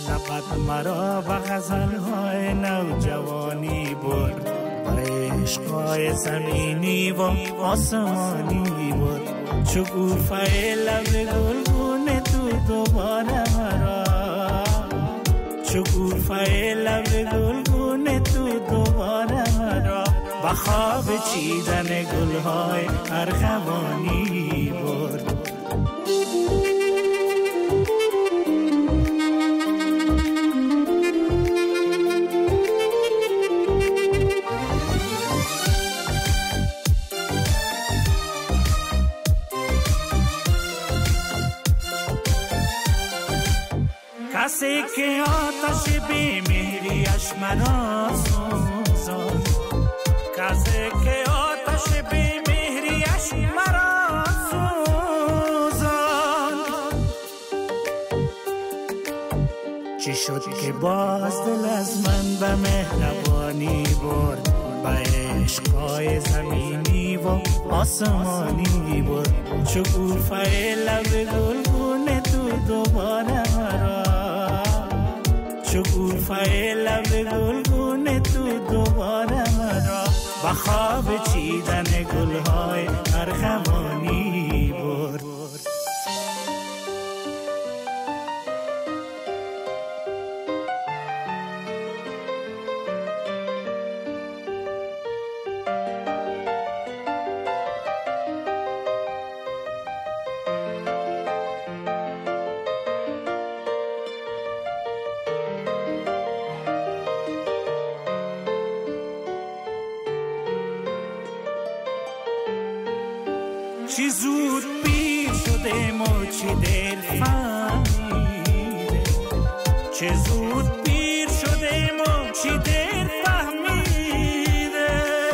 لبت مرا به غزل‌های نوجوانی برد، به عشق‌های زمینی و آسمانی برد. شکوفه لب گلگون تو دوباره مرا، شکوفه لب گلگون تو دوباره مرا به خواب چیدن گل‌های ارغوانی برد. کسی که آتش بی‌مهریش مرا سوزاند، کسی که آتش بی‌مهریش مرا سوزاند. چی شد که باز دل از من به مهربانی برد، به عشق‌های زمینی و آسمانی برد. شکوفه لب گلگون تو دوباره مرا، شکوفه لب گلگون تو دوباره مرا به خواب چیدن گل‌های ارغوانی برد. چی زود پیر شدیم و چی دیر فهمیده، چی زود پیر شدیم و چی دیر فهمیده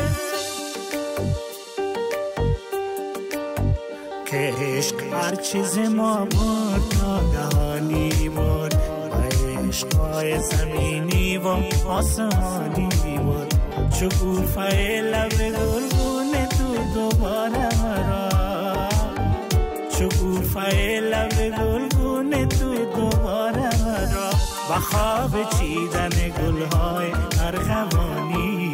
که عشق هر چیز ما بود ناگهانی بود، و عشق‌های زمینی و آسمانی بود. شکوفه لب گلگون تو دوباره مرا، شکوفه لب گلگون تو دوباره مرا به خواب چیدن گل‌های ارغوانی